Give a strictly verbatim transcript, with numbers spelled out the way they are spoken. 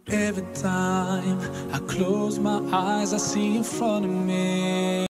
Every time I close my eyes, I see in front of me